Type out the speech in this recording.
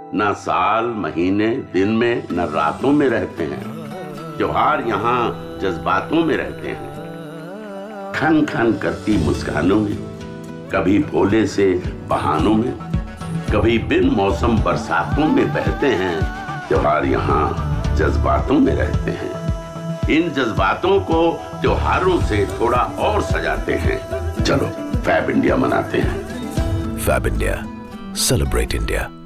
न साल महीने दिन में न रातों में रहते हैं। त्योहार यहाँ जज्बातों में रहते हैं, खन खन करती मुस्कानों में, कभी भोले से बहानों में, कभी बिन मौसम बरसातों में बहते हैं। त्योहार यहाँ जज्बातों में रहते हैं। इन जज्बातों को त्योहारों से थोड़ा और सजाते हैं। चलो फैब इंडिया मनाते हैं। Fab India, celebrate India.